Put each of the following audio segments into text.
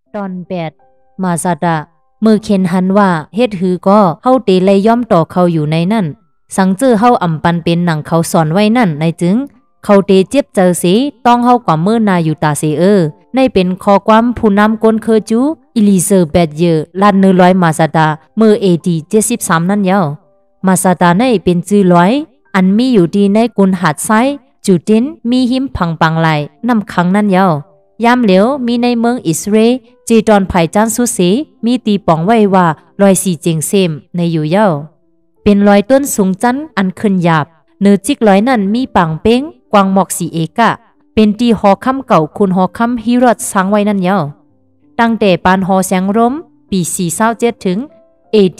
ตอน8มาซาดะมือเข็นหันว่าเฮ็ดหือก็เฮาเตเลยย่อมต่อเขาอยู่ในนั่นสังเจอเฮาอำปันเป็นหนังเขาสอนไว้นั่นในจึงเขาเตเจ็บเจอสิต้องเฮากว่ามือนาอยู่ตาเสในเป็นข้อความผู้นำกนเคอจูอิลิซาเบธเยลานเนอร้อยมาซาดามือAD 73นั่นยาวมาซาดาในเป็นจื้อร้อยอันมีอยู่ดีในกุนหาดไซจูตินมีหิมพังปังไหลนำขังนั่นยาวยามเหลียวมีในเมืองอิสราเอลจีดอนไผ่จานสุสีมีตีปองไว้ว่าลอยสีเจงเซมในอยู่ยาวเป็นลอยต้นสูงจันอันขึ้นหยาบเนื้อจิกลอยนั่นมีปังเป้งกวางหมอกสีเอกะเป็นตีหอคำเก่าคุณหอคำฮิรอดสร้างไว้นั่นยาวตั้งแต่ปานหอแสงร่มปี427ถึงAD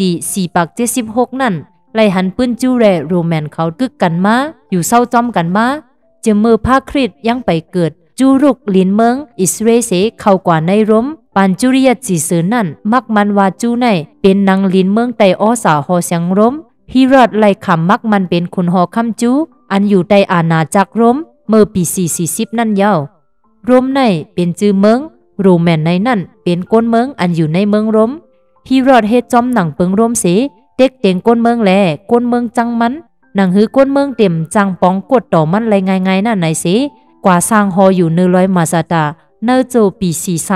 476นั่นไล่หันปืนจูแรโรแมนเขากึกกันมาอยู่เศร้าจอมกันมาจะมือพาคริสยังไปเกิดจูรุกลินเมืองอิสราเอลเสเข้ากว่าในร่มปานจุริยจีสือนั่นมักมันว่าจูในเป็นนางลินเมืองไตอ้อสาหอเสียงร่มฮิรอดไล่คำมักมันเป็นคุณหอคำจูอันอยู่ใต้อาณาจักรร่มเมื่อปี440นั่นยาวร่มในเป็นจือเมืองโรแมนในนั่นเป็นก้นเมืองอันอยู่ในเมืองร่มฮิรอดเฮ็ดจอมหนังเปิงร่มเสเด็กเต็งก้นเมืองแลก้นเมืองจังมันหนังหือก้นเมืองเต็มจังปองกดต่อมันไรง่ายๆน่ะไหนเสกว่าสร้างหออยู่เนื้อร้อยมาซาตาเนื้อโจปี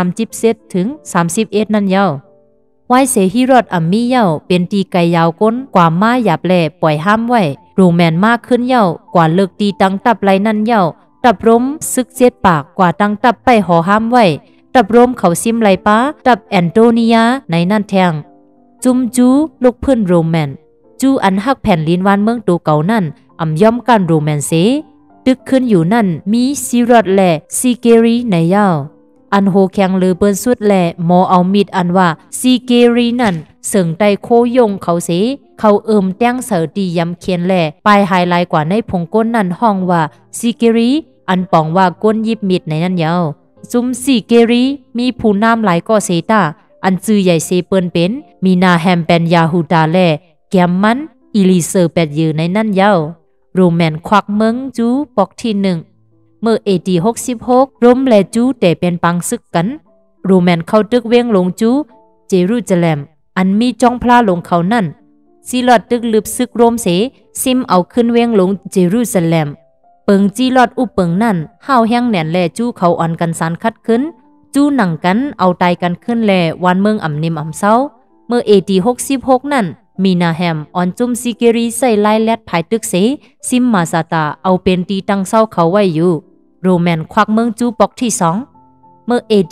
437ถึง31นั่นยาวไว้เสฮิรอดอัมมีเย้าเป็นตีไกยาวก้นกว่ามาหยาบแหล่ปล่อยห้ามไว้โรแมนมากขึ้นเย้ากว่าเลิกตีตังตับไรนั่นเย้าตับร่มซึกเจ็ดปากกว่าตังตับไปหอห้ามไว้ตับร่มเขาซิมไรป้าตับแอนโตเนียในนั่นแทงจุมจูลูกพื้นโรแมนจูอันฮักแผ่นลินวานเมืองตัวเก่านั่นอ่ำย่อมกันโรแมนเสตึกขึ้นอยู่นั่นมีซีรอดและซีเกรีในยาวอันโฮแข็งลือเปิ้นสุดและหมอเอามีดอันว่าซีเกรีนั่นเสิงไตโคยงเขาเสเขาแต้งเสอตียำเขียนแหล่ปลายไฮไลท์กว่าในผงก้นนั่นห้องว่าซีเกรีอันปองว่าก้นยิบมิดในนั่นยาวซุมซีเกรีมีผู้นำหลายก็เสตาอันจือใหญ่เซเปิ้นเป็นมีนาแฮมเป็นยาฮูดาแลแกมมันอิลิเซอร์แปดยืในนั่นยาวโรแมนควักเมืองจูปอกที่1เมื่อAD 66ร่มและจูแต่เป็นปังซึกกันโรแมนเข้าตึกเวียงลงจูเจรูซาเล็มอันมีจ้องพลาลงเขานั่นซีลอดตึกลึบซึกโรมเสซิมเอาขึ้นเวียงลงเจรูซาเล็มเปิงจีลอดอุเปิงนั่นห้าวแห้งแหน่นแลจูเขาอ่อนกันสานคัดขึ้นจูหนังกันเอาตายกันขึ้นแลวันเมืองอ่ำนิมอ่ำเศร้าเมื่อAD 66นั่นมีนาแฮมออนจุมซิเกรีใส่ไล่แลดภายตึกเสซิมมาซาตาเอาเป็นตีตั้งเศร้าเขาไว้อยู่โรแมนควักเมืองจูปอกที่2เมื่อAD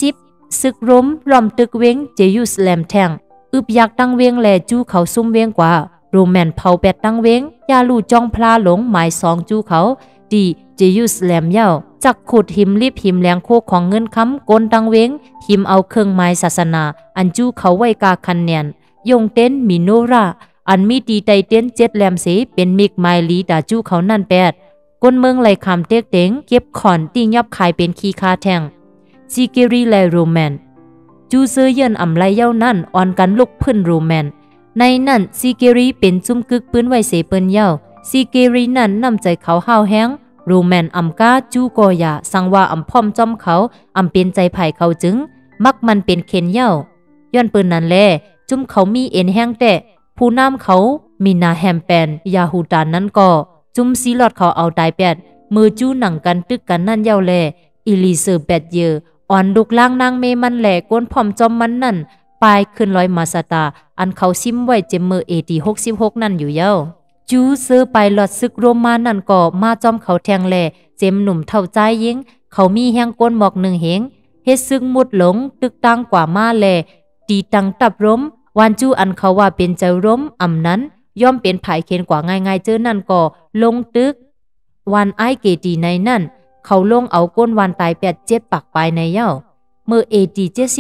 70ศึกร่มล้อมตึกเวงเจยูสแลมแทงอึบยักตั้งเวงแลจูเขาซุ่มเวงกว่าโรแมนเผาแปดตั้งเวงยาลู่จ้องพลาหลงหมาย2จูเขาดีเจยูสแลมเย้าจักขุดหิมรีบหิมแรงโคของเงินค้ำกลตั้งเวงหิมเอาเครื่องไม้ศาสนาอันจูเขาไว้กาคันแนนยงเต้นมิโนราอันมีตีไตเต้น7แหลมเสเป็นมิกไมลีดาจูเขานั่น8ก้นเมืองไหลคำเต็กเต็งเก็บขอนตียับขายเป็นขี้คาแทงซีเกรีและโรแมนจูเซเยินอำไลเย้านั่นอ่อนกันลุกพื้นโรแมนในนั่นซีเกรีเป็นจุ่มกึกปืนไว้เสเปิ้นเย้าซีเกรีนั่นนำใจเขาห้าวแห้งโรแมนอำกาจูกอยาสังว่าอำพร้อมจอมเขาอำเป็นใจไผ่เขาจึงมักมันเป็นเข็นเย้าย้อนปืนนั่นแลจุ่มเขามีเอ็นแห้งแต่ผู้นำเขามีนาแฮมแปนยาฮูดานนั้นก็จุ่มซีลอดเขาเอาตาย8มือจู้หนังกันตึกกันนั่นเย้าแลอิลิเซอร์8เยออ่อนลุกล่างนางเมมันแหลก้นพร้อมจอมมันนั่นปลายขึ้นร้อยมาสตาอันเขาซิมไว้เจมเมอAD 66นั่นอยู่เย้าจูเซอร์ไปหลอดซึกโรมานั่นก็มาจอมเขาแทงแลเจมหนุ่มเท่าใจยิงเขามีแห้งก้นหมอก1เหงเฮ็ดซึกมุดหลงตึกตั้งกว่ามาแลตีตังตับร่มวันจูอันเขาว่าเป็นเจ้าร่มอำนั้นย่อมเป็นภายเข็นกว่าง่ายๆเจอนั่นก็ลงตึกวันไอเกตีในนั่นเขาลงเอาก้นวันตาย8-7ปักปลายในเย้าเมื่อAD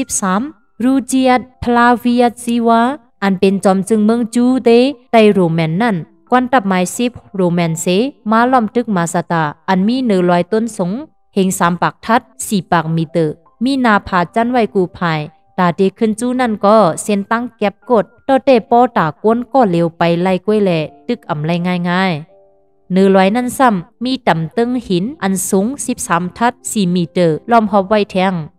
73รูเจียดพลาเวียซีวาอันเป็นจอมจึงเมืองจูเตไตโรแมนนั่นกวนตับไม้10โรแมนเซมาล้อมตึกมาสตาอันมี100ต้นสงเฮง3ปากทัด4ปากมีเตอมีนาผาจันไว้กูภายตาเดขึ้นจูนั่นก็เส้นตั้งแก็บกดต่อเตปอตาก้นก็เร็วไปไล่กล้วยแหล่ตึกอำไลง่ายๆเนื้อร้อยนั่นซ้ำมีต่ำตึงหินอันสูง13ทัด4 เมตรล้อมหอบไว้แทง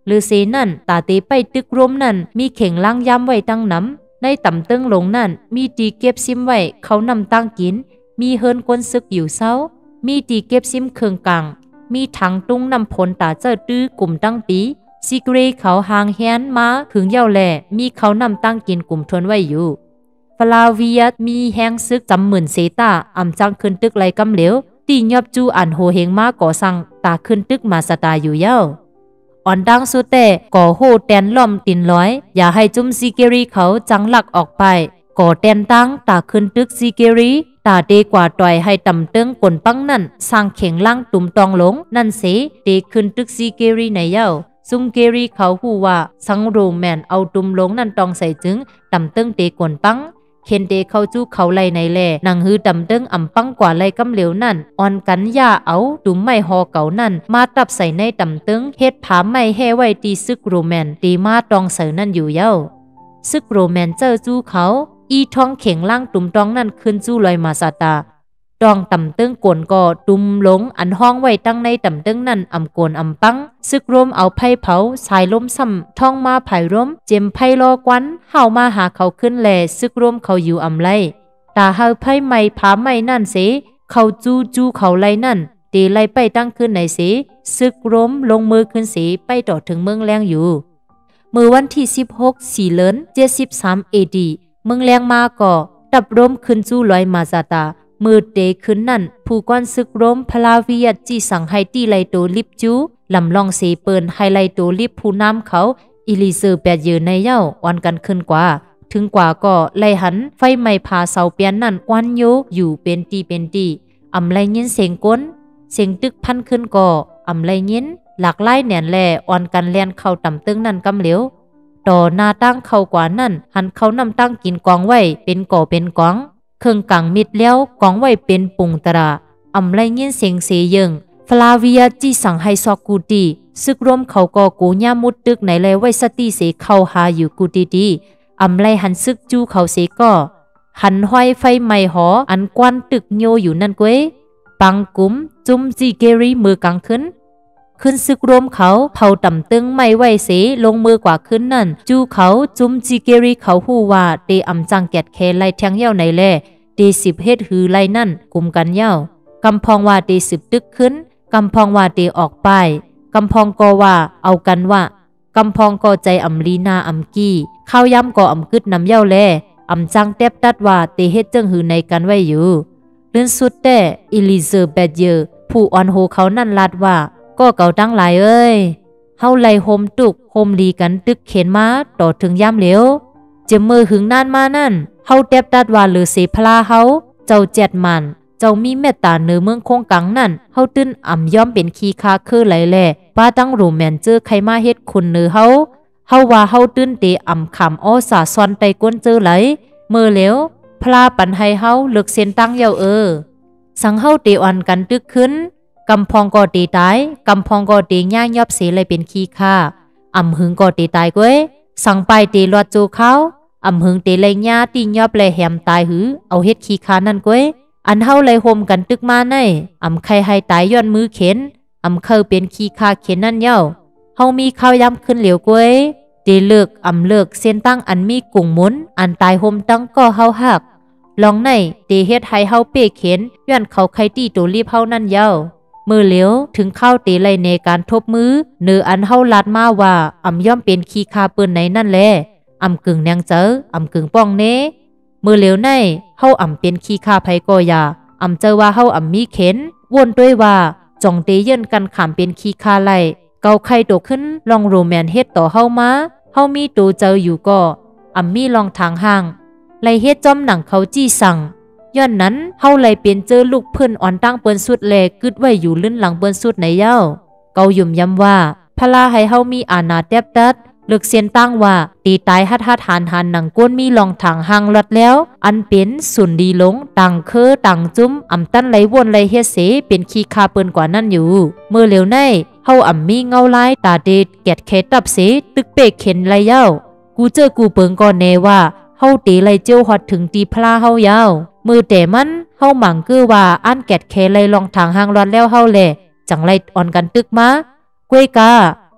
หรือเสนั่นตาเตไปตึกร่มนั่นมีเข่งล่างย้ำไว้ตั้งน้ำในต่ำตึงลงนั่นมีตีเก็บซิมไว้เขานำตั้งกินมีเฮินก้นซึกอยู่เศร้ามีตีเก็บซิมเคืองกลางมีถังตุ้งนำพลตาเจอตื้อกลุ่มตั้งปีซิกเรเขาหางแฮนมาขึงเย่าแหล่มีเขานำตั้งกินกลุ่มทนไว้อยู่ฟลาเวียมีแห้งซึกจำหมื่นเซตาอำจังขึ้นตึกไรกำเหลวตียอบจูอันโหเฮงมาก่อสั่งตาขึ้นตึกมาสตาอยู่เย้าอ่อนดังสุดแต่ก่อโหแตนล้อมตินร้อยอย่าให้จุ่มซิเกรีเขาจังหลักออกไปก่อแตนตั้งตาขึ้นตึกซิเกรีตาเดกว่าต่อยให้ตำเติงกลปังนั่นสร้างเข่งล่างตุ่มตองหลงนั่นเสเดขึ้นตึกซิเกรีในเย้าซุงเกรีเขาหูว่าสังโรแมนเอาตุ่มหลงนั่นตองใส่จึงตำเติงเตกลปังเคนเดเข้าจู้เขาไลในแล่นางฮือดำเดิงอ่ำปังกว่าไลกำเหลวนั่นอ่อนกันย่าเอาดุมไม้หอเก่านั่นมาตับใส่ในดำเติงเฮ็ดผาไม้แห่ไว้ตีซึกโรแมนตีมาตองเสือนั่นอยู่เย้าซึกโรแมนเจอจู้เขาอีท้องเข่งล่างตุ่มตองนั่นขึ้นจู้ลอยมาสาตาดองต่ำเติงกวนก่อตุ่มหลงอันห้องไว้ตั้งในต่ำเติงนั่นอ่ำกวนอ่ำปังซึกร่มเอาไผ่เผาสายล้มซ้ำท่องมาไผ่ร่มเจมไผ่รอกวันเฮามาหาเขาขึ้นแลซึกร่มเขาอยู่อ่ำไรตาเฮาไผ่ไม่ผาไม่นั่นเสเขาจูเขาไลนั่นเตไลไปตั้งขึ้นในเสซึกร่มลงมือขึ้นเสไปต่อถึงเมืองแรงอยู่มือวันที่16สีเลิน73 AD เมืองแรงมาก่อดับร่มขึ้นจู้ลอยมาซาตามือเตขึ้นนั่นผู้ก้อนซึกร่มพลาวิยจีสั่งให้ตีไลโตลิบจูลำลองเสเปินไฮไลโตลิบผู้น้ำเขาอิลิเซอร์แปดเยือในเย้าวันกันขึ้นกว่าถึงกว่าก็ไลหันไฟไม่พาเสาเปียนนั่นกวนโยอยู่เป็นตีอำไลยินเสียงก้นเสียงตึกพันขึ้นก่ออำไลยินหลากไล่แหนนแล่อ่อนกันแลนเข้าต่ำตึงนั่นกำเหลวต่อหน้าตั้งเข้ากว่านั่นหันเขานำตั้งกินกองไว้เป็นก่อเป็นกองเครื่องกังมิดแล้วกองไว้เป็นปุงตราอำไลยินเสียงเสยิงฟลาเวียจีสั่งให้ซอกกูตีซึกร่มเขาก็กูย่ามุดตึกไหนเลยไว้สติเสเข้าหาอยู่กูดีอำไลหันซึกจูเขาเสก็หันห้อยไฟไม่หออันกวนตึกโยอยู่นั่นก้วยปังกุมจุ่มจีเกรีมือกลางขึ้นซึกร่มเขาเผาต่ำตึงไม่ไหวเสลงมือกว่าขึ้นนั่นจูเขาจุ่มจีเกรีเขาหูว่าเตอำจังแกดแคไลแทงเย้าในแล่เต10เฮ็ดหือไลนั่นกุมกันเย้ากำพองว่าเต10ตึกขึ้นกำพองว่าเตออกไปกำพองก็ว่าเอากันว่ากำพองก็ใจอำลีนาอำกี้ข้าวย้ำก็อำกึดนำเย้าแลอำจังเต็บตัดว่าเตเฮ็ดจังหือในกันไว้อยู่เรื่องสุดแต่อิลิเซอร์แบดเยอร์ผู้อ่อนโหเขานั่นลาดว่าก็เก่าตั้งหลายเอ้ยเฮาไล่โฮมตุกโฮมลีกันตึกเข็นมาต่อถึงย่ำเหลวจะมือหึงนานมานั่นเฮาเต็บตัดว่าหรือเสพลาเฮาเจ้าเจ็ดมันเจ้ามีเมตตาเนื้อเมืองคงกังนั่นเฮาตื้นอ่ำย่อมเป็นขี้คาคือไหลแหล่ป้าตั้งโรแมนเจอใครมาเฮ็ดคุณเนื้อเฮาว่าเฮาตื้นเตอ่ำขำอ้อสาซอนไตก้นเจอไหลมือเหลวพลาปันให้เฮาเลิกเส้นตั้งเย้าสังเฮาเตอ่อนกันตึกขึ้นกำพองก็ตีตายกำพองก็ตีย่างยอบเสเลยเป็นขี้ข้าอ่ำหึงก็ตีตายก้วยสั่งไปตีลวดจูเขาอ่ำหึงตีเลยย่าตียอบเลยแหมตายหือเอาเฮ็ดขี้ข้านั่นก้วยอันเฮาเลยโฮมกันตึกมาในอ่ำใครให้ตายย้อนมือเข็นอ่ำเคยเป็นขี้ข้าเข็นนั่นเย้าเฮามีข้าวย้ำขึ้นเหลียวก้วยตีเลิกอ่ำเลิกเส้นตั้งอันมีกุ่งหมุนอันตายโฮมตั้งก็เฮาหักลองในตีเฮ็ดให้เฮาเป้เข็นย้อนเขาใครตีตัวรีบเฮานั่นเย้ามือเหลียวถึงเข้าตีไลในการทบมือเนื้ออันเฮาลัดมาว่าอำย่อมเป็นขี้คาปืนในนั่นแลอำกึ่งแนงเจออำกึ่งป้องเนมือเหลียวในเฮาอำเป็นขี้คาไผก็อย่าอำเจอว่าเฮาอำมีเข็นวนด้วยว่าจ่องเตเยินกันขามเป็นขี้คาไลเกาไข่โตขึ้นลองโรแมนเฮ็ดต่อเฮามาเฮามีตัวเจออยู่ก็อำมีลองทางห่างไลเฮ็ดจอมหนังเขาจี้สั่งย้อนนั้นเฮาเลยเป็นเจอลูกเพิ่นอ่อนตั้งเปิ้นสุดแลกึดไว้อยู่ลื่นหลังเปิ้นสุดในเย้าเกายุ่มย้ำว่าพลาให้เฮามีอาณาแตบตัดเลือกเสียนตั้งว่าตีตายหัดหานหนังก้นมีลองทางห่างลดแล้วอันเป็นสุนดีหลงตังตังจุ้มอำตั้นไหลวนไหลเฮ็ดเสเป็นขี้คาเปิ้นกว่านั่นอยู่เมื่อเหลียวในเฮาอำมีเงาลายตาเดดแกดแคตับเสตึกเปกเข็นไหลเย้ากูเจอกูเปิงก่อนแน่ว่าเฮาตีไหลเจียวฮอดถึงตีพลาเฮายาวมือแต่มันเฮาหมั่งคือว่าอันแกดแคเลยลองทางห่างรอนแล้วเฮาแหละจังไรอ่อนกันตึกมากวยกา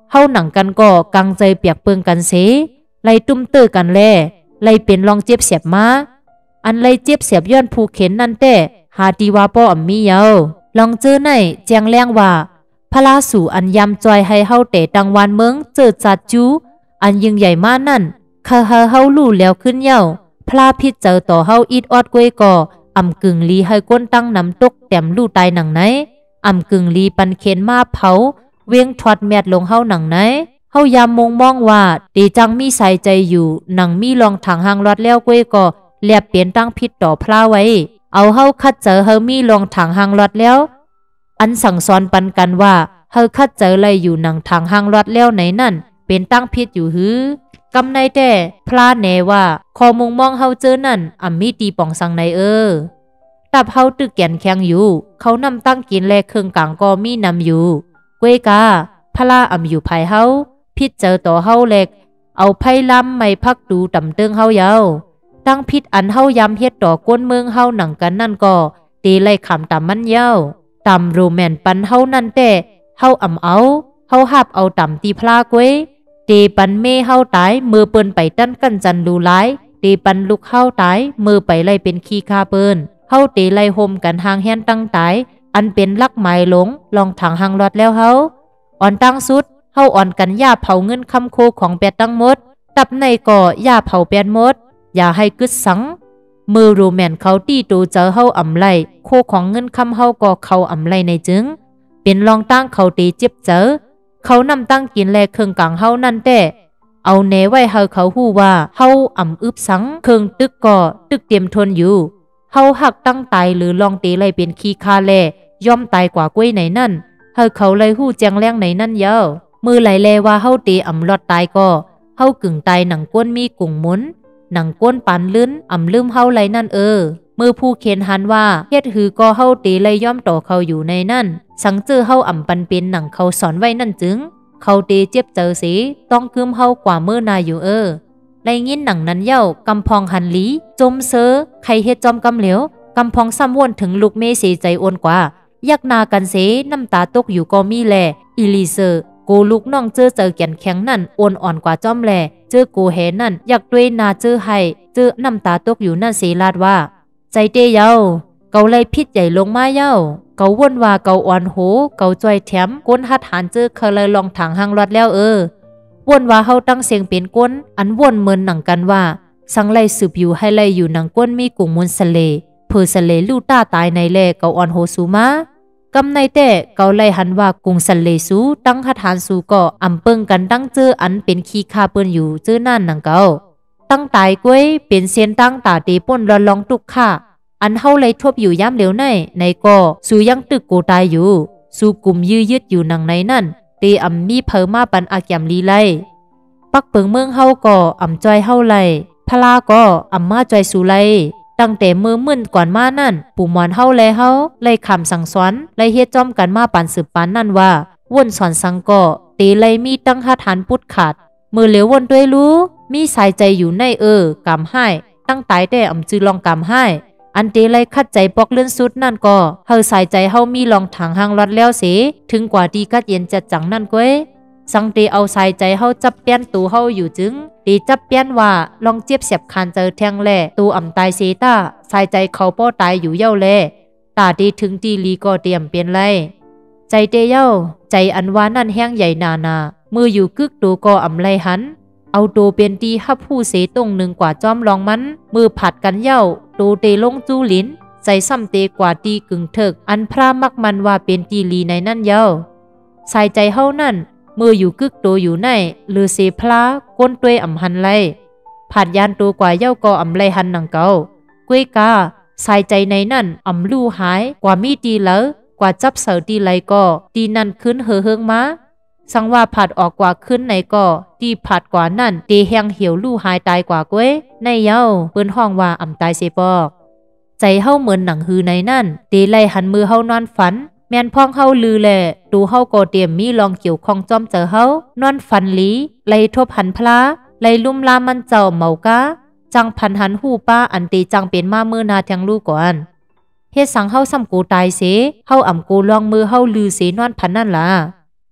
เฮาหนังกันก็กังใจเปียกเปิงกันเสไล่ตุ้มเตอกันแลไล่เป็นลองเจ็บเสียบมาอันไล่เจ็บเสียบย้อนผู้เข็นนั่นแต่หาตีว่าป้ออำมีเยาลองเจอในแจงแรงว่าพระลาสู่อันยำจอยให้เฮาเตะตังวานเมืองเจอจัดจูอันยิ่งใหญ่มานั่นเฮาลู่แล้วขึ้นเย้าพระพิษเจอต่อเฮาอีดออดกวยก่ออำกึ่งลีให้ก้นตั้งน้ำตกแต้มลู่ตายหนังไหนอำกึ่งลีปันเข็นมาเผาเวียงทอดแมดลงเฮาหนังไหนเฮายามมงมองว่าตีจังมีใส่ใจอยู่หนังมีลองถังหางรอดแล้วกวยก่อแลบเปลี่ยนตั้งพิษต่อพระไว้เอาเฮาคัดเจอเฮามีลองถังหางรอดแล้วอันสั่งสอนปันกันว่าเฮาคัดเจอไรอยู่หนังถังหางรอดแล้วไหนนั่นเป็นตั้งพิษอยู่หือกำในแต่พระแนว่าคอมุงมองเฮาเจอนั่นมีตีป่องสังในตับเฮาตึกแก่นแข็งอยู่เขานำตั้งกินแลเครื่องกลางก็มีนำอยู่เกวยกาพระอยู่ภายเฮาพิษเจอต่อเฮาเล็กเอาไผ่ล้ำไม่พักดูต่ำเติงเฮาเยาตั้งพิษอันเฮายำเฮ็ดต่อก้นเมืองเฮาหนังกันนั่นก็ตีไล่ขำต่ำมันเย้าต่ำโรแมนปันเฮานั่นแต่เฮาเอาเฮาหับเอาต่ำตีพลากวยตีปันเมเฮาตายมือเปิ้นไปตั้นกันจันดูร้ายตีปันลูกเฮาตายมือไปไล่เป็นขี้คาเปิ้นเฮาตีไล่โฮมกันหางแฮนตั้งตายอันเป็นลักหมายหลงลองถังหางรอดแล้วเฮาอ่อนตั้งสุดเฮาอ่อนกันย่าเผาเงินคำโคของแปดตั้งหมดตับในก่อย่าเผาแปดหมดอย่าให้กึดสังมือโรแมนเขาตีตูเจอเฮาไล่โคของเงินคำเฮาก็เขาไล่ในจึงเป็นลองตั้งเขาตีเจ็บเจอเขานำตั้งกินแลเครื่องกลางเฮานั่นแต่เอาแนไว้เฮาเขาฮู้ว่าเฮาอึบสังเครื่องตึกก่อตึกเตรียมทนอยู่เฮาหักตั้งตายหรือลองตีไล่เป็นขี้คาแลย่อมตายกว่ากล้วยไหนนั่นเฮาเขาเลยฮู้แจงแรงไหนนั่นเยามือไหลแลว่าเฮาตีลอดตายก็เฮากึ่งตายหนังก้นมีกุ่งหมุนหนังก้นปานลื่นลืมเฮาไหลนั่นมือผู้เขียนหันว่าเฮ็ดหือก็เฮาตีไล่ย่อมต่อเขาอยู่ในนั่นสังเจอเฮาปันเป็นหนังเขาสอนไว้นั่นจึงเขาตีเจ็บเจอสิต้องคืมเฮากว่ามือนาอยู่ไล่ยินหนังนั้นเย้ากำพองหันลีจมเซอใครเฮ็ดจอมกำเหลวกำพองซ้ำวนถึงลูกเมเสใจโอนกว่ายักนากันเสน้ำตาตกอยู่ก็มีแลอีลีเซอร์โกลูกน้องเจอแก่นแข็งนั่นโอนอ่อนกว่าจอมแลเจอโกเฮนั่นอยากด้วยนาเจอให้เจอน้ำตาตกอยู่นั่นเสลาดว่าใจเตเย้าเกาเลยพิษใหญ่ลงมาเย้าเกาวนว่าเกาอ่อนโหเกาจอยแถมก้นหัดหานเจอเคยเลยลองถังหางรอดแล้ววนว่าเฮาตั้งเสียงเป็นก้นอันวนเหมือนหนังกันว่าสังไลสืบอยู่ให้ไลอยู่หนังก้นมีกุ่งมุนสเลเพอสเลลู่ต้าตายในแลเกาอ่อนโหสูมากำในแต่เกาไลหันว่ากุ่งสเลสูตั้งหัดหานสูก็เปิงกันตั้งเจออันเป็นขี้คาเปิ้นอยู่เจอนั่นหนังเกาตั้งตายก้วยเป็นเซียนตั้งตาเตป่นรอนลองตุกค่าอันเฮาเลยทบอยู่ย้ำเหลวในก็สู่ยังตึกโกตายอยู่สู่กลุ่มยื้อยึดอยู่หนังในนั่นเตมีเพิ่มมาปันอาแกมลีไลปักเปิงเมืองเฮาก็จอยเฮาไลพลาก็มาจอยสู่ไลตั้งแต่มือมึนก่อนมานั่นปู่มอนเฮาแลเฮาไลคำสั่งสอนไลเฮ็ดจอมกันมาปันสืบปันนั่นว่าวนสอนสังก็เตไลมีตั้งหาฐานปุดขาดมือเหลววนด้วยรู้มีสายใจอยู่ในกำให้ตั้งตายแต่จือลองกำให้อันเตไลคัดใจปอกเลื่อนสุดนั่นก็เฮาสายใจเฮามีลองถังหางรอดแล้วเสถึงกว่าดีกัดเย็นจัดจังนั่นก้วยสังเตเอาสายใจเฮาจับเปี้ยนตูเฮาอยู่จึงตีจับเปี้ยนว่าลองเจี๊ยบเสียบคานเจอแทงแลตูตายเสตาสายใจเขาป้อตายอยู่เย้าแลตาดีถึงตีลีก็เตรียมเปลี่ยนไรใจเตเย้าใจอันว่านั่นแห้งใหญ่นามืออยู่กึกตูก็ไลหันเอาตูเป็นตีฮับผู้เสตรงหนึ่งกว่าจอมลองมันมือผัดกันเย้าตูเตลงจูลินใจซ้ำเตกว่าตีกึ่งเถิกอันพระมักมันว่าเป็นตีลีในนั่นเย้าสายใจเฮานั่นมืออยู่กึกโตอยู่ในหรือเสพลาก้นตัวหันไลผัดยานตัวกว่าเย้าก็ไลหันหนังเก่ากวยกาสายใจในนั่นลู่หายกว่ามีตีเหลอกว่าจับเสาตีไหลก็ตีนั่นขึ้นเฮืองมาสังว่าผัดออกกว่าขึ้นไหนก็ตีผัดกว่านั่นตีแหงเหี่ยวลู่หายตายกว่ากวยในเย้าเปิ้นห้องว่าตายเสปอกใจเฮาเหมือนหนังฮือในนั่นตีไลหันมือเฮานอนฝันแม่นพ้องเฮาลือแหละดูเฮาก็เตรียมมีลองเกี่ยวข้องจอมเจอเฮานอนฝันหลีไลทบหันพลาไลลุ่มลามันเจ้าเมากาจังพันหันหูป้าอันตีจังเป็นมามือนาแทงลูกก่อนเฮ็ดสังเฮาซ้ำกูตายเสเฮากูลองมือเฮาลือเสนอนพันนั่นล่ะ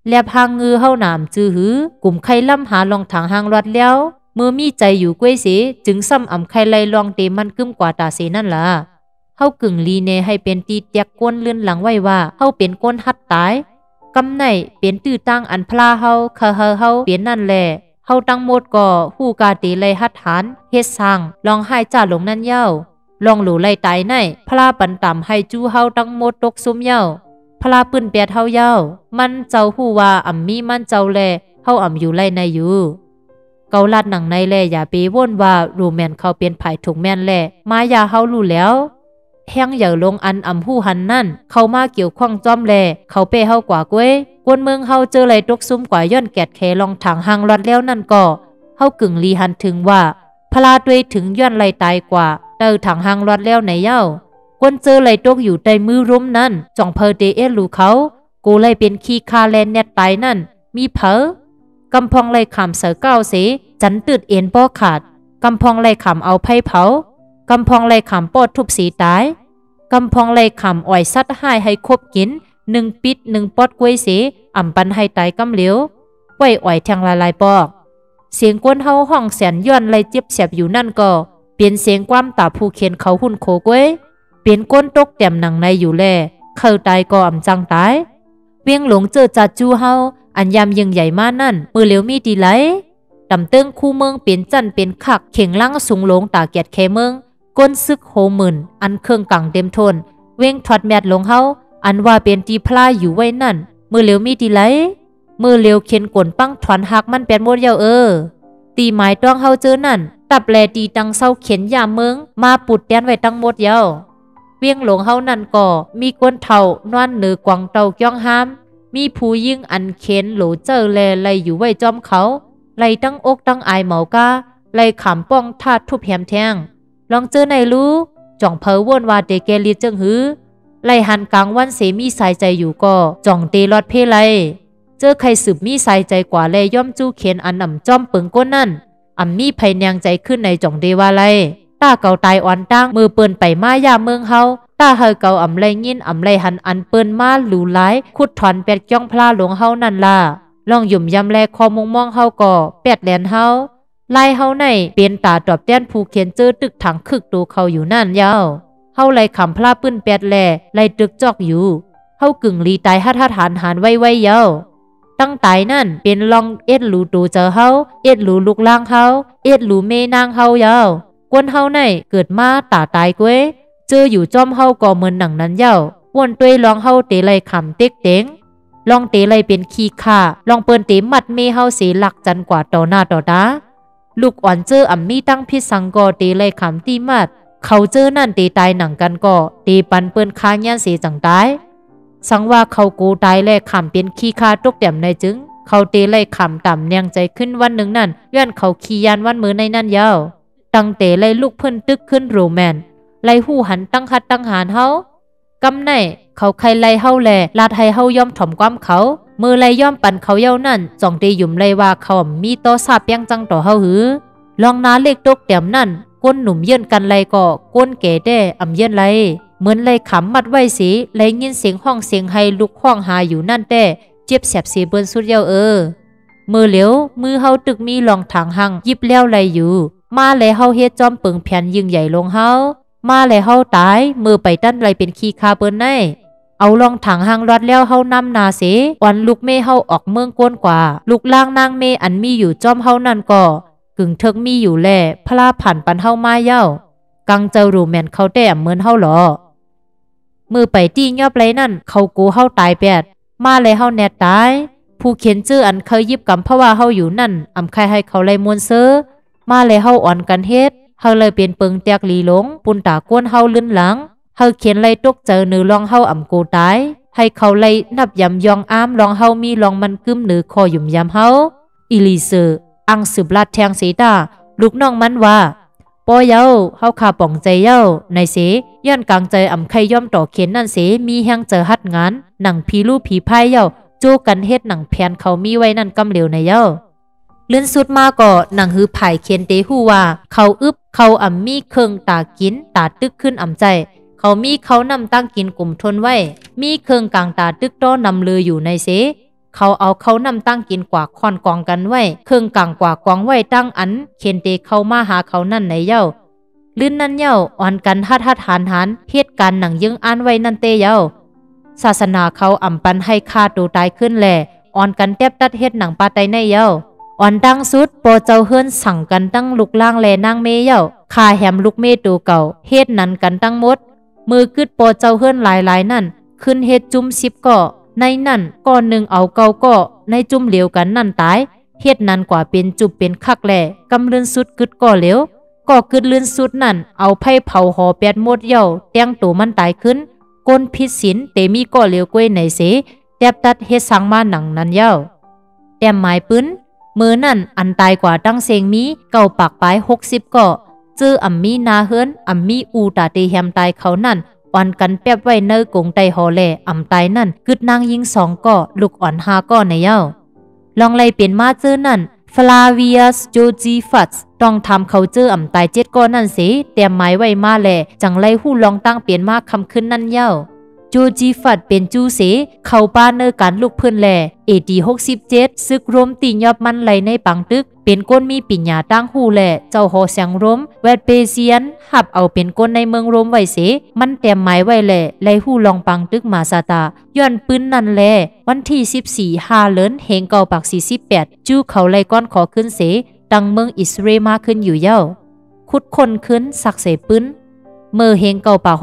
แลบหางงือเฮาหนามจือหือกลุ่มไข่ล่ำหาลองทางหางรอดแล้วมือมีใจอยู่กล้วยเสจึงซ้ำอ่ำไข่ไล่ลองเตมันกึ้มกว่าตาเสนั่นล่ะเฮากึ่งลีเนให้เป็นตีเตียกก้นเลื่อนหลังไว้ว่าเฮาเป็นก้นหัดตายกำไหนเป็นตื้อตั้งอันพลาเฮาเฮาเป็นนั่นแหละเฮาตั้งหมดก็ฮู้กาตีไล่หัดฐานเฮ็ดสร้างลองให้จ้าลงนั่นเย้าลองหลูไล่ตายในพลาปันต่ำให้จู้เฮาตั้งหมดตกซุมเย้าพลาปืนเปียดเฮาเย้ามันเจ้าฮู้ว่าอ่ำมีมันเจ้าแลเฮาอ่ำอยู่ไล่ในอยู่เกาลัดหนังในแลอย่าไปว่นว่ารูแมนเขาเป็นไผถูกแม่นแลมายาเฮารู้แล้วแห้งอย่าลงอันอ่ำหู้หันนั่นเข้ามาเกี่ยวข้องจ้อมแลเขาเป้เฮากว่าก้วยกวนเมืองเฮาเจอไหลตกซุ่มกว่าย้อนแกดแคลองถังหางรอดแล้วนั่นก็เฮากึ่งลีหันถึงว่าพลาด้วยถึงย้อนไหลตายกว่าเตอถังหางรอดแล้วไหนเย้ากวนเจอไหลตกอยู่ใต้มือรุมนั่นจ่องเพอเตเอลูเขากูเลยเป็นขี้คาแลนเน็ตตายนั่นมีเพอกำพองไหลขำเสือเก้าเสจันตืดเอ็นป้อขาดกำพองไหลขำเอาไผ่เผากำพองไหลขำปอดทุบสีตายกำพองไหลขำอ่อยซัดให้คบกิน1 ปิด1 ปอดกล้วยเสอ่ำปันให้ตายกำเหลียวไว้อ่อยแทงลายปอกเสียงกวนเฮาห้องแสนย้อนไหลเจ็บเสียบอยู่นั่นก็เปลี่ยนเสียงความตาผู้เขียนเขาหุ่นโคกล้วยเปลี่ยนก้นตกแต้มหนังในอยู่แลเข้าตายก็อ่ำจังตายเวียงหลงเจอจัดจูเฮาอันยามยังใหญ่มานั่นมือเหลียวมีดีไหลตำเติงคู่เมืองเป็นจันเป็นขักเข่งล่างสูงลงตาเกียดแคเมืองก้นซึกโหมื่นอันเครื่องกังเต็มทนเว้งถอดแมดลงเฮาอันว่าเป็นตีพลาอยู่ไว้นั่นมือเหลียวมีดีไหลมือเหลียวเข็นกลนปั้งถอนหักมันเป็นหมดเยาตีหมายต้องเฮาเจอนั่นตับแลตีตังเศร้าเข็นยามเมืองมาปุดแดนไว้ตั้งหมดเยาเวียงหลงเฮานั่นก็มีก้นเท่านวลเหนือกวางเตาย่องห้ามมีผู้ยิ่งอันเข็นโหลเจอแลไลอยู่ไว้จอมเขาไลตั้งอกตั้งอายเหมากาไลขำป้องทาดทุบแหมแทงลองเจอในรู้จ่องเพอว่นว่าเตเกลีจึงหือไลหันกลางวันเสมีสายใจอยู่ก็จ่องเตลอดเพไลเจอใครสืบมีสายใจกว่าแลย่อมจู้เข็นอันอ่ำจอมปึงก้นนั่นอ่ำมีไผแนงใจขึ้นในจ่องเดว่าไลตาเก่าตายอ่อนตั้งมือเปิ้นไปมายาเมืองเฮาตาเฮาเก่าอ่ำไรยินอ่ำไรหันอันเปิ้นมาหลูหลายขุดถอนเป็ดจ้องพลาหลวงเฮานั่นล่ะลองหยุ่มยำแลคอมงมองเฮาก่อเป็ดแลนเฮาไล่เฮาในเป็นตาตอบแต้นผู้เขียนเจอตึกถังคึกตูเขาอยู่นั่นยาวเฮาไล่ขำพลาปื้นเป็ดแลไล่ตึกจอกอยู่เฮากึ่งลีตายหัดหานไว้ยาวตั้งตายนั่นเป็นลองเอ็ดหลูตูเจอเฮาเอ็ดหลูลูกล่างเฮาเอ็ดหลูเมนางเฮายาวกวนเฮาในเกิดมาตาตายก้วยเจออยู่จอมเฮาก่อเหมือนหนังนั้นเย้าวนตัวยลองเฮาเตไลขำเต็กเต็งลองเตไลเป็นขี้ข่าลองเปิ้นเตมัดเมเฮาเสียหลักจันกว่าต่อหน้าต่อตาลูกอ่อนเจออ่ำมีตั้งพิษสังกอเตไลขำตีมัดเขาเจอนั่นเตตายหนังกันก่อเตปันเปิ้นคาย่านเสียจังตายสังว่าเขากูตายแลขำเป็นขี้ข่าตกแต้มในจึงเขาเตไลขำต่ำเนียงใจขึ้นวันหนึ่งนั่นย้อนเขาขี้ยานวันมือในนั่นยาวตั้งเตไลลูกเพิ่นตึกขึ้นโรแมนไล่หูหันตั้งหัดตั้งหานเฮากำไหนเขาใครไล่เฮาแลลาดให้เฮาย่อมถ่อมความเขามือไล่ย่อมปั่นเขาเย้านั่นจ่องตีหยุ่มไล่ว่าเขามีต่อซาบยังจังต่อเฮาหือลองนาเล็กตกเตี่ยมนั่นก้นหนุ่มเยื่นกันไล่ก็ก้นเก๋แด้อ่ำเยื่นไล่เหมือนไล่ขำมัดไว้สีไล่ยินเสียงห้องเสียงให้ลุกห้องหาอยู่นั่นแต่เจ็บแสบสีเบิ้นสุดเย้ามือเหลียวมือเฮาตึกมีลองทางหังยิบแล้วไล่อยู่มาเลยเฮาเฮ็ดจอมปึงแผ่นยิ่งใหญ่ลงเฮามาเลยเฮาตายมือไปตั้นไรเป็นขี้คาเปิ้นในเอาลองถังหางรอดแล้วเฮานำนาเสวันลูกเมเฮาออกเมืองก้นกว่าลูกล่างนางเมอันมีอยู่จอมเฮานั่นก็กึ่งเทิกมีอยู่แลพลาผ่านปันเฮามาเย้ากังเจ้ารูแมนเขาแต้มเหมือนเฮาหรอมือไปตียอบไรนั่นเขากูเฮาตายแปดมาเลยเฮาแนดตายผู้เขียนชื่ออันเคยยิบกำเพราะว่าเฮาอยู่นั่นอำใครให้เขาไล่มวนเซอมาเลยเฮาอ่อนกันเฮ็ดเฮาเลยเป็นเปิงแตกลีหลงปุ่นตากวนเฮาลื่นหลังเฮาเขียนไล่ตกเจอเนือลองเฮาอ่ำโกตายให้เขาไล่นับยำยองอ้ามลองเฮามีลองมันกึ้มเนือคอหยุ่มยำเฮาอิลิเซอร์อังสืบลาดแทงสีตาลูกน้องมันว่าปอเย้าเฮาขาป่องใจเย้าในเสย้อนกลางใจอ่ำไข่ย่อมต่อเขียนนั่นเสมีแห้งเจอฮัดงานหนังผีลูผีพายเย้าโจกันเฮ็ดหนังแผนเขามีไว้นั่นกำเหลวในเย้าเลื่อนสุดมาก็หนังหือไผ่เขียนเตหูว่าเขาอึบเขาอ่ำมีเคิงตากินตาตึกขึ้นอ่ำใจเขามีเขานำตั้งกินกลุ่มทนไว้มีเคิงกลางตาตึกต้อนำเลยอยู่ในเสเขาเอาเขานำตั้งกินกว่าคอนกองกันไว้เครื่องกลางกว่ากองไว้ตั้งอันเคนเตเข้ามาหาเขานั่นไหนเย้าลื่นนั่นเย้าอ่อนกันฮัดหันเหตุการณ์หนังยึงอ่านไว้นั่นเตเย้าศาสนาเขาอ่ำปันให้ฆ่าตัวตายขึ้นแหละอ่อนกันแทบตัดเฮ็ดหนังปาไตในเย้าอ่อนดังสุดโปเจ้าเฮือนสั่งกันตั้งลุกล่างแลนางเมเย้าคาแหมลูกเมตูเก่าเฮ็ดนั้นกันตั้งหมดมือกึดโปเจ้าเฮือนหลายนั่นขึ้นเฮ็ดจุ่ม10ก่อในนั่นก้อนหนึ่งเอาเก่าก่อในจุ่มเหลวกันนั่นตายเฮ็ดนั้นกว่าเป็นจุบเป็นคักแหล่กำเลื่อนสุดกึดก่อเหลวก่อกึดเลื่อนสุดนั่นเอาไผ่เผาหอแปดหมดเย้าแตงตัวมันตายขึ้นก้นพิษสินเตมีก่อเหลวกล้วยไหนเสแทบตัดเฮ็ดสังมาหนังนั้นเย้าแต้มหมายปืนมือนั่นอันตายกว่าตั้งเซงมีเก่าปากปลาย60ก่อจื้ออ่ำมีนาเฮินอ่ำมีอูตาเตแฮมตายเขานั่นอ่อนกันแป๊บไว้เนอกงไตหอแหล่อ่ำตายนั่นกึดนางยิง2ก่อลูกอ่อน5ก่อในเย้าลองไล่เปลี่ยนมาจื้อนั่นฟลาเวียสโจจีฟัตต้องทำเขาจื้ออ่ำตาย7ก่อนั่นเสเตรียมไม้ไว้มาแหล่จังไล่หู้ลองตั้งเปลี่ยนมาคำขึ้นนั่นเย้าโจจีฟัดเป็นจูเสเข้าป้าเนอการลูกเพื่อนแหล่AD 67ซึกรมตียอบมันไหลในปังตึกเป็นก้นมีปิญญาตั้งหูแหล่เจ้าหอเสียงรมแวดเปเซียนหับเอาเป็นก้นในเมืองรมไว้เสมันเต็มหมายไว้แหล่ไหลหูลองปังตึกมาซาตาย้อนปืนนั่นแหล่วันที่14 5เลินเฮงเก่าปัก48จู้เขาไหลก้อนขอขึ้นเสตังเมืองอิสราเอลมาขึ้นอยู่เย้าขุดคนขึ้นสักเสปืนเมื่อเฮงเก่าปัก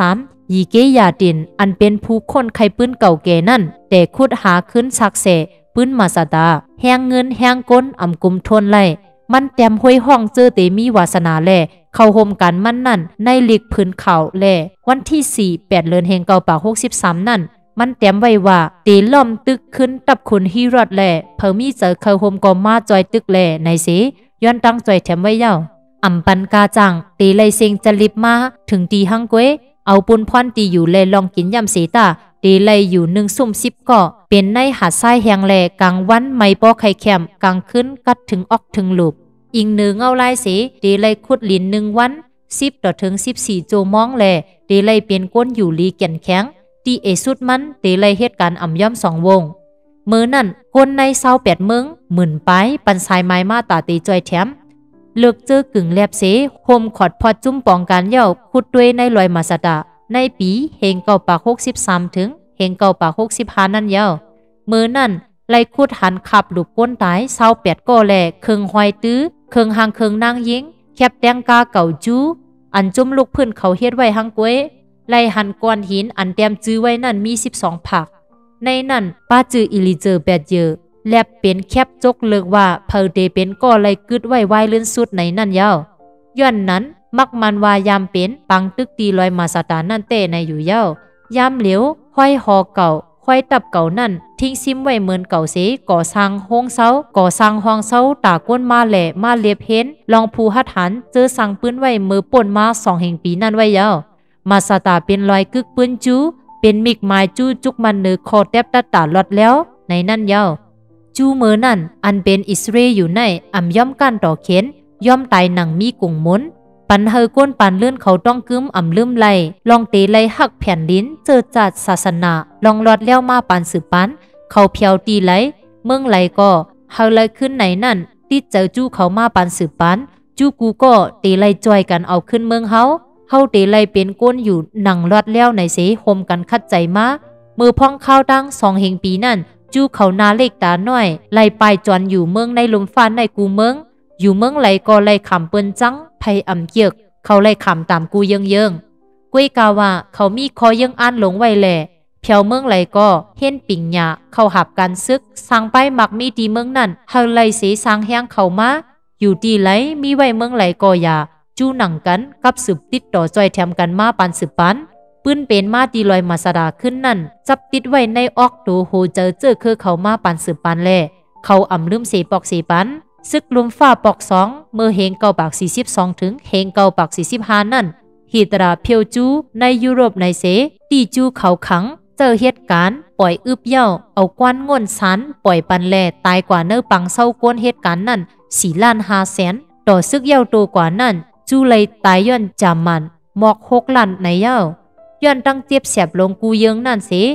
63ยีเกยาตินอันเป็นผู้คนไขปืนเก่าแก่นั่นแต่ขุดหาขึ้นสักเสปืนมาซาตาแหงเงินแหงก้นอ่ำกุมทนไล่มันแต้มห้วยห้องเจอเตมีวาสนาแล่เข้าโฮมกันมันนั่นในลีกพื้นเขาแล่วันที่4 8เดือนเฮงเก่าปาก63นั่นมันแต้มไว้ว่าเตล้อมตึกขึ้นตับคุณฮีรอดแล่เพิ่มีเจอเข้าโฮมก็มาจอยตึกแล่ในเสย้อนตั้งจอยแถมไว้เย้าอ่ำปันกาจังเตไลเซงจะลิบมาถึงตีหังกวยเอาปุนพรตีอยู่เลยลองกินยำสีตาตีเลยอยู่1 ซุ่ม 10ก่อเป็นในหาดทรายแหงแหลกลางวันไม่ปอไข่แคมกลางคืนกัดถึงออกถึงหลุบอิงเนื้อเงาลายสีตีเลยขุดลิน1 วัน10 ต่อถึง 14 โจมองแหลตีเลยเป็นก้นอยู่ลีแก่นแข็งตีเอสุดมันตีเลยเหตุการณ์อ่ำย่อม2 วงมือนั่นคนใน28เมืองหมื่นไปปันสายไม้มาตาตีจอยแถมเลิกเจอกึ่งแลบเสโฮมขอดพอจุ้มปองการเย่าขุดด้วยในลอยมาสดาในปีเฮงเก่าปาก63ถึงเฮงเก่าปาก65นั่นเย่ามือนั่นไล่ขุดหันขับลูกก้นตาย28ก่อแหล่เครื่องหอยตื้อเครื่องหางเครื่องนางยิงแคบแตงกาเก่าจูอันจุ่มลูกพื้นเขาเฮ็ดไว้หังกวยไล่หันก้อนหินอันเต็มจื้อไว้นั่นมี12ผักในนั่นป้าจื้ออิลิเจอแบดเยอแลบเป็นแคบจกเลิกว่าเพอเดเป็นก่อไล่กึดไว้ไว้เลื่อนสุดในนั่นเย้าย้อนนั้นมักมันว่ายามเป็นปังตึกตีลอยมาสตานั่นเต้ในอยู่เย้ายามเหลียวห้อยหอเก่าห้อยตับเก่านั่นทิ้งซิมไว้เหมือนเก่าเสก่อสร้างห้องเสาก่อสร้างห้องเสาตาก้นมาแหล่มาเลียบเห็นลองภูหัดหันเจอสั่งปืนไว้มือป่นมา2 แห่งปีนั่นไว้เย้ามาสตาเป็นรอยกึกปืนจูเป็นมิกไม้จูจุกมันเนือคอแทบตัดตาลอดแล้วในนั่นเย้าจูมือนั่นอันเป็นอิสราเอลอยู่ในอ่ำย่อมกันต่อเข็นย่อมตายหนังมีกุ่งมุนปันเฮอก้นปันเลื่อนเขาต้องกึ้มอ่ำลืมไลลองเตไลหักแผ่นลิ้นเจอจัดศาสนาลองลอดแล้วมาปันสืบปันเขาเพียวตีไลเมืองไลก็เฮาไลขึ้นไหนนั่นติดเจอจู้เขามาปันสืบปันจู้กูก็เตไลจอยกันเอาขึ้นเมืองเฮาเตไลเป็นก้นอยู่หนังลอดแล้วในเสโฮมกันคัดใจมามือพ่องข้าวตั้ง2 แห่งปีนั่นจู้เขานาเล็กตาน้อยไล่ปลายจวนอยู่เมืองในลมฟ้าในกูเมืองอยู่เมืองไหลก็ไล่ขำเปิ้นจังไผอ่ำเกียกเขาไล่ขำตามกูเยิงกุ้ยกาว่าเขามีคอยังอ่านหลงไว้แหล่เพียวเมืองไหลก็เห็นปิ่งหยาเขาหับกันซึกสร้างไปมักมีดีเมืองนั่นเฮาไล่เสสร้างแห้งเขามาอยู่ดีไหลมีไว้เมืองไหลก็อย่าจู้หนังกันกับสืบติดต่อจอยแถมกันมาปันสืบปันปืนเป็นมาตีลอยมาสดาขึ้นนั่นจับติดไว้ในออกโดโฮเจอคือเขามาปันสืบปันแล่เขาอ่ำลืมเสปอกเสปันซึกลุมฟ้าปอก2เมื่อเฮงเก่าปาก42ถึงเฮงเก่าปาก45นั่นฮีตราเพียวจูในยุโรปในเสตีจูเขาขังเจอเหตุการณ์ปล่อยอึบเย่าเอากวนง่นสันปล่อยปันแลตายกว่าเนื้อปังเศร้าก้นเหตุการณ์นั่น4,500,000ต่อซึกเย่าโตกว่านั่นจูเลยตายย้อนจามันหมอก6 ล้านในเย่าย้อนตั้งเตียบเสียบลงกูเยิงนั่นเส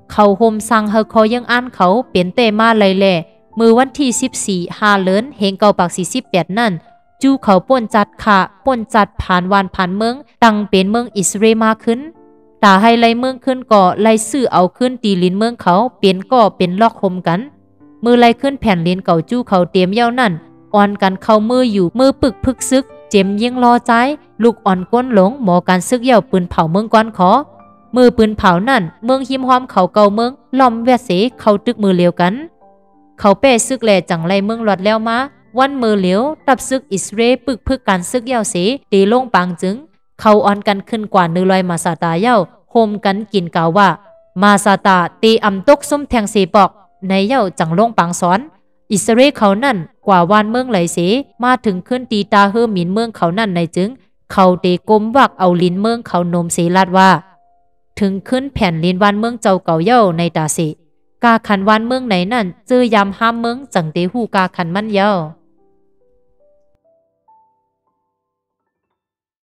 เขาโฮมสั่งเฮาเขายังอ่านเขาเป็นเตมาเลยแหละมือวันที่14 5เลินเฮงเก่าปาก48นั่นจูเขาป่นจัดค่ะป่นจัดผ่านวานผ่านเมืองตั้งเป็นเมืองอิสราเอลมาขึ้นตาให้ไล่เมืองขึ้นก่อไล่ซื้อเอาขึ้นตีลินเมืองเขาเป็นก่อเป็นลอกคมกันมือไล่ขึ้นแผ่นลินเก่าจูเขาเตรียมเย้านั่นอ่อนกันเข้ามืออยู่มือปึกพึกซึกเจมยิงรอใจลูกอ่อนก้นหลงหมอการซึกเย้าปืนเผาเมืองก้อนขอมือปืนเผานั่นเมืองหิมหอมเขาเก่าเมืองล้อมแวดเสเขาตึกมือเลียวกันเขาเป้ซึกแลจังไรเมืองหลอดแล้วมาวันมือเหลียวตับซึกอิสราเอลปึกพึกการซึกเย้าเสตีลงปางจึงเขาอ่อนกันขึ้นกว่า100มาซาตาเย้าโฮมกันกินกาวว่ามาซาตาตีอำตกซุ่มแทงเสปอกในเย้าจังลงปางสอนอิสราเอลเขานั่นกว่าวานเมืองไหลเสมาถึงขึ้นตีตาเฮอหมินเมืองเขานั่นในจึงเขาเตกลมวักเอาลินเมืองเขานมเสลาดว่าถึงขึ้นแผ่นลินวานเมืองเจ้าเก่าเย้าในตาเสกาขันวานเมืองไหนนั่นเจอยามห้ามเมืองจังเตหูกาขันมันเย้า